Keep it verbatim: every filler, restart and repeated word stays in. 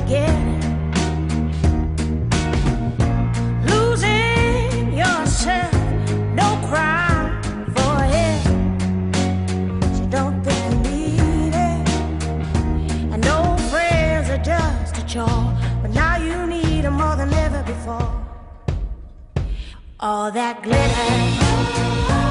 get it. Losing yourself, no cry for it. You don't think you need it, and no friends are just a chore. But now you need them more than ever before. All that glitter